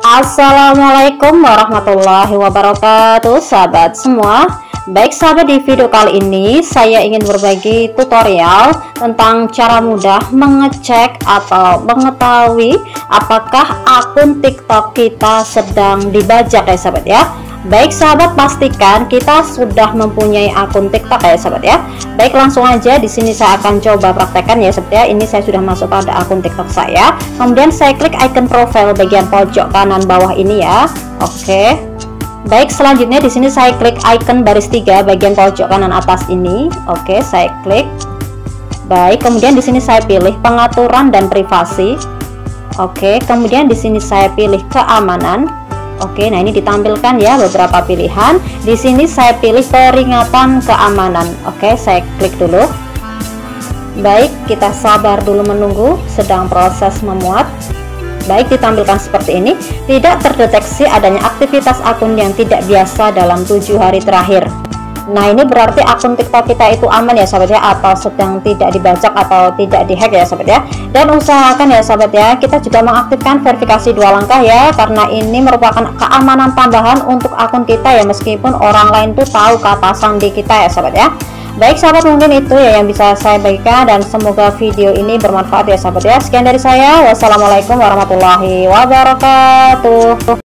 Assalamualaikum warahmatullahi wabarakatuh, sahabat semua. Baik sahabat, di video kali ini saya ingin berbagi tutorial tentang cara mudah mengecek atau mengetahui apakah akun TikTok kita sedang dibajak ya sahabat ya. Baik sahabat, pastikan kita sudah mempunyai akun TikTok ya sahabat ya. Baik, langsung aja di sini saya akan coba praktekkan ya sahabat ya. Ini saya sudah masuk pada akun TikTok saya. Kemudian saya klik icon profile bagian pojok kanan bawah ini ya. Oke. Baik, selanjutnya di sini saya klik icon baris 3 bagian pojok kanan atas ini. Oke, saya klik. Baik, kemudian di sini saya pilih pengaturan dan privasi. Oke, kemudian di sini saya pilih keamanan. Oke, nah ini ditampilkan ya beberapa pilihan. Di sini saya pilih peringatan keamanan. Oke, saya klik dulu. Baik, kita sabar dulu menunggu, sedang proses memuat. Baik, ditampilkan seperti ini. Tidak terdeteksi adanya aktivitas akun yang tidak biasa dalam 7 hari terakhir. Nah, ini berarti akun TikTok kita itu aman ya sahabat ya, atau sedang tidak dibajak atau tidak dihack ya sahabat ya. Dan usahakan ya sahabat ya, kita juga mengaktifkan verifikasi 2 langkah ya, karena ini merupakan keamanan tambahan untuk akun kita ya, meskipun orang lain tuh tahu kata sandi kita ya sahabat ya. Baik sahabat, mungkin itu ya yang bisa saya bagikan, dan semoga video ini bermanfaat ya sahabat ya. Sekian dari saya, wassalamualaikum warahmatullahi wabarakatuh.